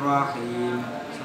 Bismillahirrahmanirrahim.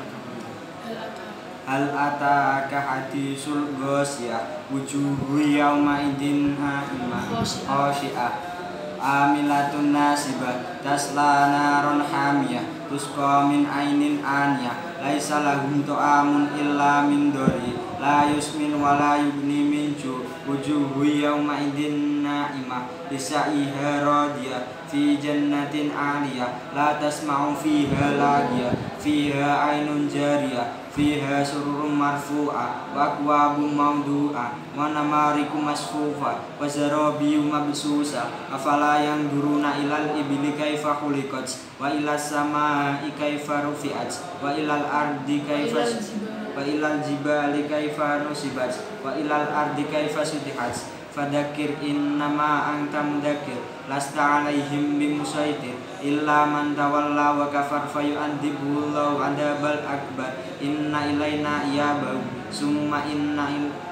Hal ataka hadisul ghasyiyah wujuhu yawma idin naimah khashi'ah amilatun nasibah tasla naron hamiyah tusqa min ainin aniyah laisa lahum ta'amun illa min dori la yusmin wa la yughni min ju' wujuhu yawma idin naimah lisa'iha radiyah fi jannatin 'aliyah la tasma'u fiha lagiyah fiha 'ainun jariyah fiha sururun marfu'ah wa akwabun mawdu'ah wa namariku masfufa wa zarabiyu mabsusah afala yanzuruna ilal ibili kaifa khuliqat wa ilas samaa'i kaifa rufi'at wa ilal ardi kaifa wa ilal jibali kaifa nusibat wa ilal ardi kaifa sutihat fadzakir innama anta mudzakir lasta 'alaihim bimusaitir illa man tawalla wa kafar fayu'adzibullahu 'adzabal akbar inna ilaina iyabahum summa inna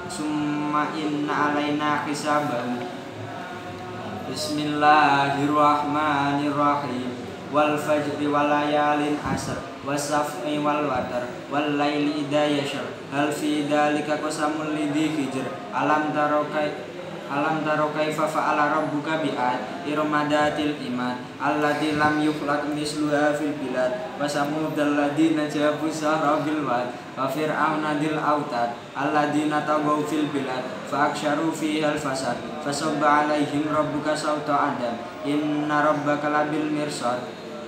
alaina hisabahum. Bismillahirrahmanirrahim. Wal fajri wal layalin asr wasaf'i wal watar wal laili idza yashr hal fi dzalika qasamul lidzi hijr alam taro kaifa fa'ala rabbuka bi'ad irmadatil iman allati lam yukhlaq misluha fil bilad wa samudal ladina jabu sahra bil wad wa fir'auna dil autad alladina tagaw fil bilad fa aksharu fiha al fasad fasabba alaihim rabbuka sawta adab inna rabbaka labil mirsad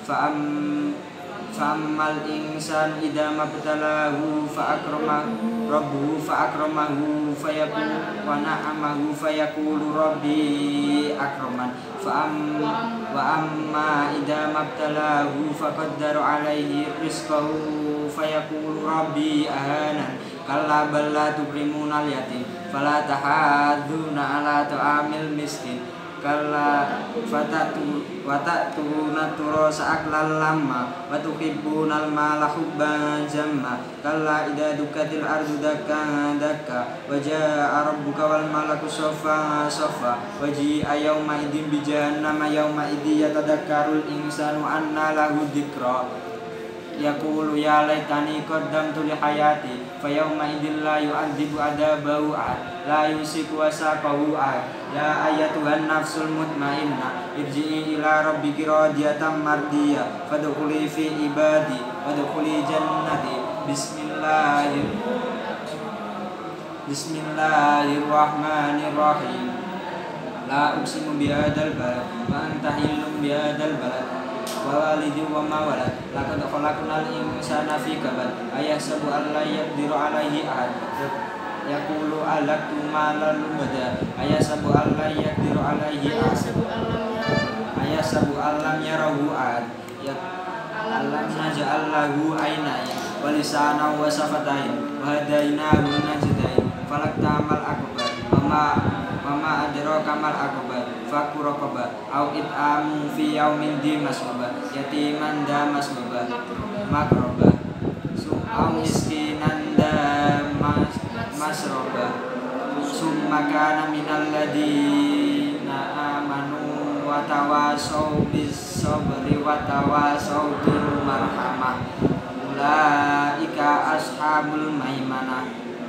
fa'ammal insan idza mabtalahu fa'akramahu rabbuhu fa'akramahu fayaqulu wa na'amahu fayaqulu rabbi akraman wa amma idza mabtalahu faqaddara alaihi rizqahu fayaqulu rabbi ahanan kalla bal la tukrimunal yatim fala tahadduna ala ta'amil miskin kalla watatuna turasa aklal lamma watuhibbunal mala hubban jamma kalla idza dukatil ardu dakka dakka wajaa rabbuka wal malaku saffa saffa waji'a yawma idzin bi jahannama yawma idzi yatadakkarul insanu anna lahu dzikra yaqulu ya laitani qaddamtu li hayati fa yawma idzin la yu'adzibu adabahu ahad la yusiku wasaqahu ahad ya ayyatuhan nafsul mutmainnah irji'i ila rabbiki radiyatan mardiyah fadkhuli fi ibadi wadkhuli jannati Bismillahirrahmanirrahim. La uqsimu bihadzal balad wa anta hillum bihadzal balad wa walidin wa ma walad laqad khalaqnal insana fi kabad ayahsabu an la yaqdiru alaihi ahad yaqulu alaktu malan lubada ayahsabu an la yaqdiru alaihi ayahsabu an lam yarahu ahad alam naj'al lahu aynayn wa lisanan wa shafatain wa hadainahu najdain falaqtamal aqbar wa ma adraka mal aqbar fakku raqabah au it'amu fi yaumin dhi masghaba yatiman dha masghaba makrobah au miskinan dha masroba summa kana minal ladina amanu wa tawasaw bis sabri wa tawasaw bil marhamah ulaika ashabul maimanah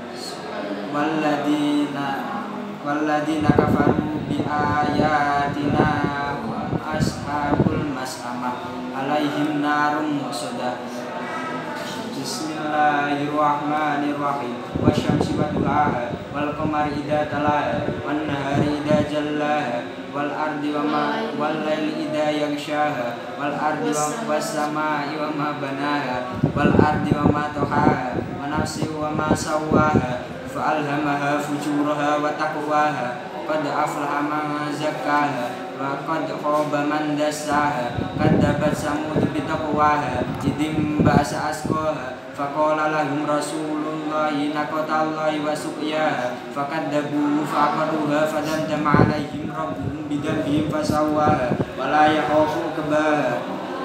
walladina kafaru bi ayatina ashabul mas'amah alaihim narum musadah. Bismillahirrahmanirrahim. Wasyamsi wa duhaha wal qamari idza talaha wan nahari idza jallaha wal ardi wal laili idza yaghshaha wal ardi was samai wa ma banaha wal ardi wa ma tahaha wa nafsi wa ma sawwaha fa alhamaha fujuraha wa taqwaha qad aflaha man zakkaha wa qad khaba man dassaha kadzabat samud bi taqwaha idim ba'sa asqaha faqala lahum rasulullahi naqatallahi wa suqyaha fakadzabuhu faqaruha fadamdama alaihim rabbuhum bidambihim fasawwaha wa la yakhafu uqbaha.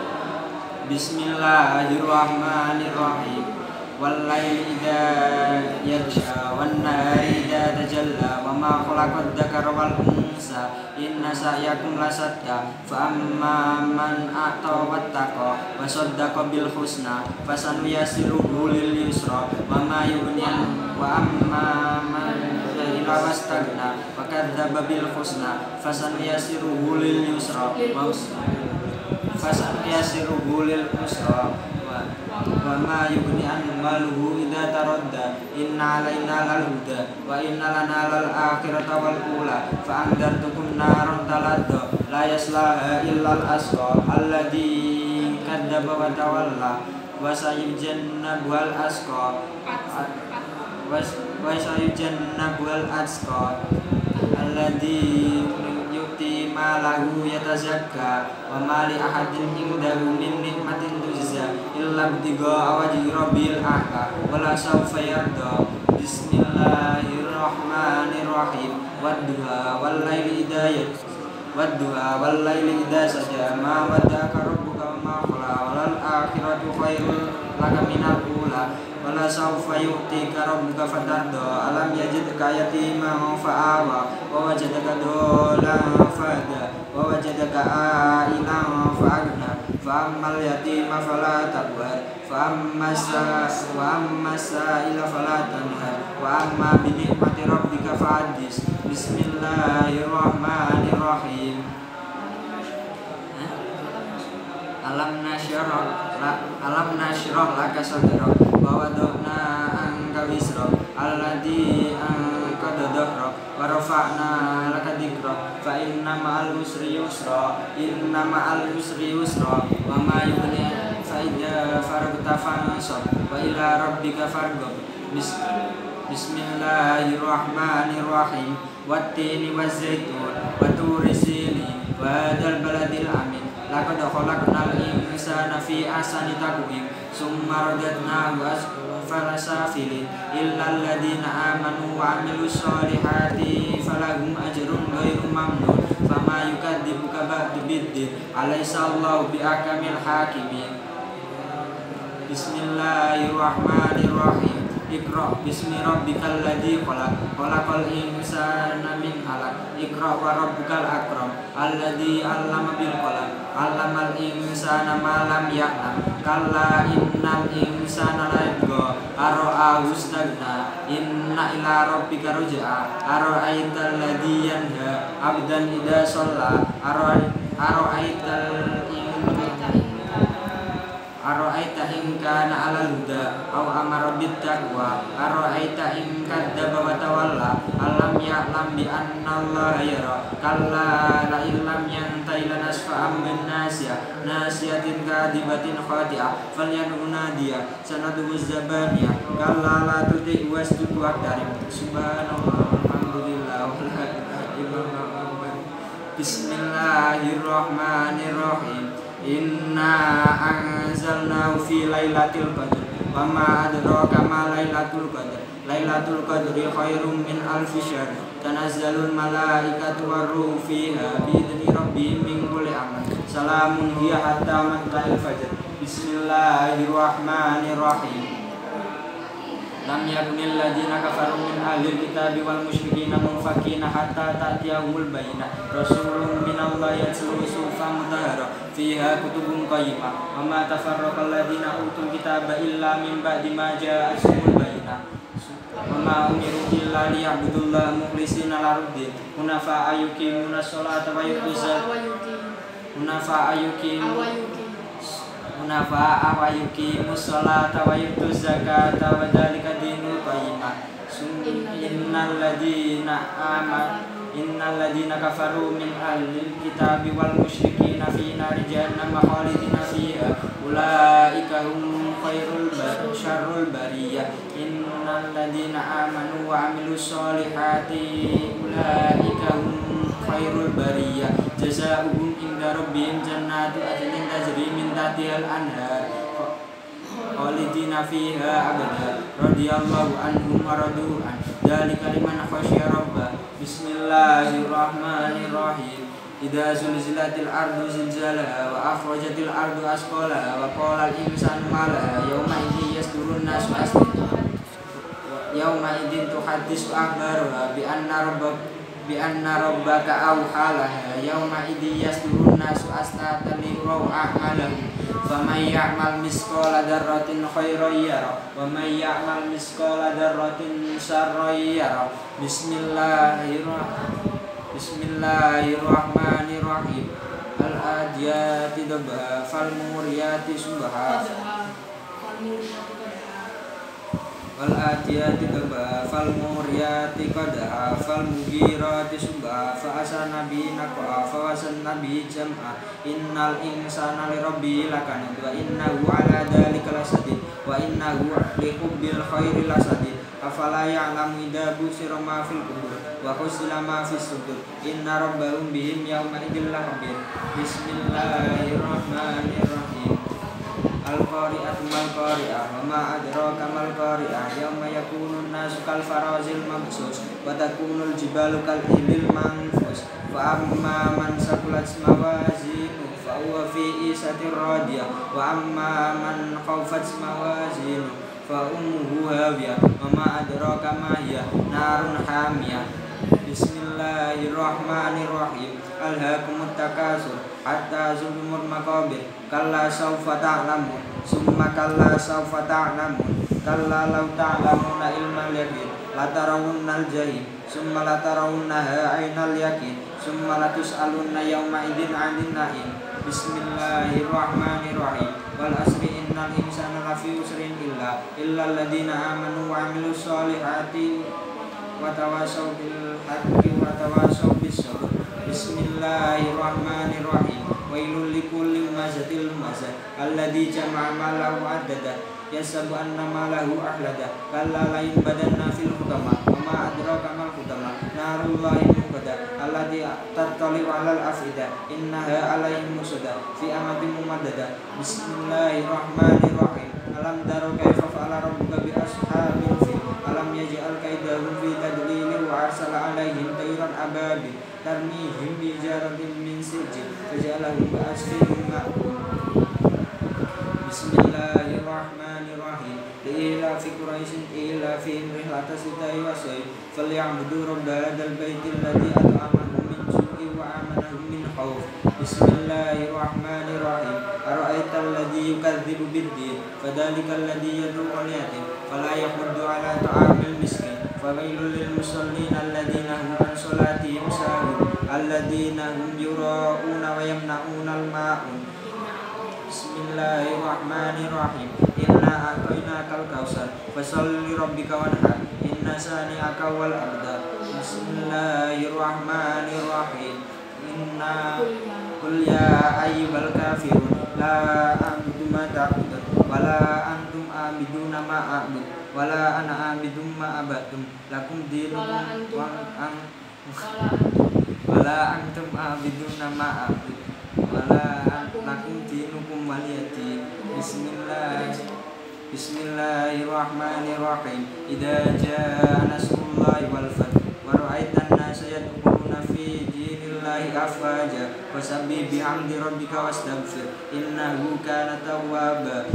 Bismillahirrahmanirrahim. Wallaili idza yaghsha wan nahari idza tajalla wa ma khalaqad dzakara wal unsa inna sa'yakum lasatta fa amma man a'ta wattaqa wa saddaqa bil husna fasanuyassiruhu lil yusra wa ma yughni wa amma man ila wastagna wa kadzdzaba bil husna fasanuyassiruhu lil yusra fasanuyassiruhu lil usra wa ma yughni anhu maluhu idza taradda inna alaina lal huda wa inna lana lal akhirata wal ula fa andartukum naran taladda la yaslaha illa al asqa alladzi kadzdzaba wa tawalla wa sayujannabu al asqa wa sayujannabu al asqa alladzi yu'ti malahu yatazakka wa ma li ahadin indahu min nikmatin tujza illa ibtigha'a wajhi rabbil a'la wala sawfa yarda. Bismillahirrahmanirrahim. Wadduha wal laili idza saja ma wadda'aka rabbuka wa ma qala wal akhiratu khairul laka minal ula wala sawfa yu'tika rabbuka fatarda alam yajidka yatiman fa'awa wa wajadaka dolan fahada wa wajadaka a'ilan fa'agna fa ammal yatima fala taqhar fa amma sa'ila fala tanhar wa amma bi ni'mati rabbika fa'addis. Bismillahirrahmanirrahim. Alam nasyrah laka sadrak wa wada'na anka wizrak alladzi anqadha dhahrak wa rafa'na laka dhikrak fa inna ma'al usri yusra wa ma yughni fa idza faragta fansab wa ila rabbika farghab. Bismillahirrahmanirrahim. Wattini wazzaitun wa turi sinin wa hadzal baladil amin laqad khalaqnal insana fi ahsani taqwim summa radadnahu asfala safilin illal ladzina amanu wa amilus solihati falahum ajrun ghairu mamnun fama yukadzibuka ba'du biddin alaysa Allahu bihakamil hakimin. Bismillahirrahmanirrahim. Iqra bismi rabbikal ladzi khalaqal insana min 'alaq Iqra wa rabbukal akram alladzi 'allama bil qalam 'allamal insana ma lam ya'lam kalla innal insana la yatgha ara'ahu istaghna inna ila rabbika ruj'a ara'aital ladzi yanha 'abdan idza shalla ara'aita in kana 'alal huda aw amara bit taqwa ara'aita in kadzdzaba wa tawalla alam ya'lam bi anna Allaha yara kalla la illam yantahi lanasfa'an bin nasiyatin kadibatin khati'ah falyad'u nadiya sanad'u zabaniya kalla la tuti' wasjud waqtarib. Subhanallah walhamdulillah wa la ilaha illallah. Bismillahirrahmanirrahim. Inna anzalnahu fi lailatul qadr wa ma adraka ma lailatul qadr lailatul qadri khairum min alfi syahr tanazzalul malaikatu warruhu fiha bi idzni rabbihim min kulli amr salamun hiya hatta matla'il fajr. Bismillahirrahmanirrahim. Lam yakunil ladzina kafaru min ahlil kitabi wal musyrikina munfakina hatta ta'tiyahumul bayyinah rasulun minallahi yatlu suhufan mutahharah fiha kutubun qayyimah wa ma tafarraqal ladzina utul kitaba illa min ba'di ma ja'atuhumul bayyinah wa ma umiru illa liya'budullaha mukhlishina lahuddin hunafa'a yuqimunas sholata wa yutuz hunafa'a wa yuqimus sholata wa yutuz zakata wa dzalika dinul qayyimah. Innal ladzina kafaru min ahlil kitabi wal musyrikina fi nari jahannam khalidina fiha ulaika hum syarrul bariyah. Innal ladzina amanu wa amilus solihati ulaika hum khairul bariyah jazaohum inda rabbihim jannatu adnin tajri min tahtihal anhar khalidina fiha abada radhiyallahu anhum wa radu an dzalika liman khasyiya rabbah. Bismillahirrahmanirrahim. Idza zulzilatil ardu zilzalaha wa akhrajatil ardu asqalaha wa qala al insanu ma laha yawma idzin yasdurun nasu yawma idzin tuhaddisu akhbaraha bi anna bi anna rabbaka awhalaha yauma idzi yasdurun nasu astatan liraw a'malahum faman ya'mal misqala dzarratin khairan yara wa man ya'mal misqala dzarratin syarran yara. Bismillahirrahmanirrahim. Al-adiyati dabha fal muriyati subha wal adiyati dabha fal muriyati qadha fal mugirati subha fa asana bi naqa fa wasanna bi jam'a innal insana li rabbihi lakanud wa innahu ala dzalika lasadid wa innahu li hubbil khairi lasadid afala ya'lamu idza busyira ma fil qubur wa husila ma fis sudur inna rabbahum bihim yawma idzil khabir. Bismillahirrahmanirrahim. Al-qari'atu mal qari'ah wa ma adraka mal qari'ah yawma yakunun nasu kal farazil mabsus wa takunul jibalu kal ibil manfus fa amma man saqulat mawazinu fa huwa fi isatir radiyah wa amma man khafat mawazinu fa ummuhu hawiyah wa ma adraka ma hiya narun hamiyah. Bismillahirrahmanirrahim. Alhaakumut takasur hatta zurtumul maqabir kalla sawfa ta'lamun summa kalla sawfa ta'lamun kalla law ta'lamuna ilmal yaqin latarawunnal jahim summa latarawunnaha 'ainal yaqin summa latus'alunna yawma idzin 'anil na'im. Bismillahirrahmanirrahim. Wal asri innal insana lafi usrin illa alladziina amanu wa 'amilus solihati wa tawasaw bil haqqi wa tawasaw bis sabr. Bismillahirrahmanirrahim. Wailul likulli humazatil lumazah alladzi jama'a malahu adada yasabu anna malahu ahlada kalla la yunbadanna fil hutama wa ma adraka mal hutama narullahi muqada allati tattali'u 'alal afida innaha 'alaihim musada fi amatin mumaddada. Bismillahirrahmanirrahim. Alam tara kaifa fa'ala rabbuka bi ashabil fil alam yaj'al kaidahum fi tadlil wa arsala 'alaihim tayran ababil tarmihim bi jaratin min sijil fajalahum ka'asfin ma'kul. Bismillahirrahmanirrahim. Ila fi Quraisyin ila fi rihlatas sita'i wa sayf falyabudu rabb hadzal baitil ladzi at'amahum min ju'in wa amanahum min khauf. Bismillahirrahmanirrahim. Ara'aital ladzi yukadzibu bid-din fadzalikal ladzi yad'u'ul yatim fala yahuddu 'ala ta'amil miskin fawailul lil musallin alladzina hum an sholatihim sahun alladzina hum yura'una wa yamna'unal ma'un. Bismillahirrahmanirrahim. Inna a'tainakal kautsar fasholli rabbika wanhar inna shani'aka wal abtar. Bismillahirrahmanirrahim. Inna qul ya ayyuhal kafirun la a'budu ma ta'budun wala antum a'buduna ma a'bud wala ana a'budu ma abadtum lakum dinukum wala antum a'buduna ma a'bud wala lakum dinukum waliyadin. Bismillahirrahmanirrahim. Idza jaa nasrullahi wal fath wa ra'aitan nasa yadkhuluna fi dinillahi afwaja fasabbih bihamdi rabbika wastaghfir innahu kana tawwaba.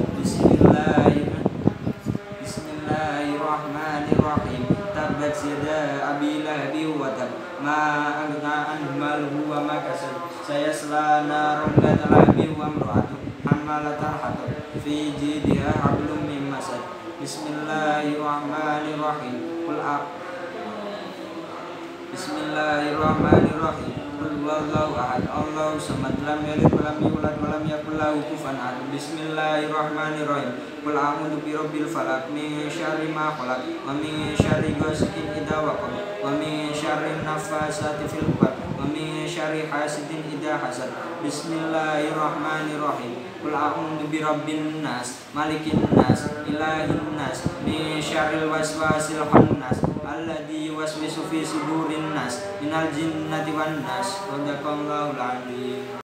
Bismillahirrahmanirrahim. Tabbat yada abi lahabin wa tab ma aghna anhu maluhu wa ma kasab sayasla naran dzata lahab wa imra'atuhu hammalatal hatab fi jidha hablum min masad. Bismillahirrahmanirrahim. Bismillahirrahmanirrahim. Qul huwallahu ahad Allahu samad lam yalid wa lam yulad wa lam yakul lahu kufuwan ahad. Bismillahirrahmanirrahim. Qul a'udzu birabbil falaq min syarri ma khalaq wa min syarri ghasiqin idza waqab wa min syarri naffasati fil 'uqad wa min syarri hasidin idza hasad. Bismillahirrahmanirrahim. Qul a'udzu birabbin nas malikin nas ilahin nas min syarril waswasil khannas alladzi yuwaswisu fi sudurin nas minal jinnati wan nas. Shadaqallahul 'azim.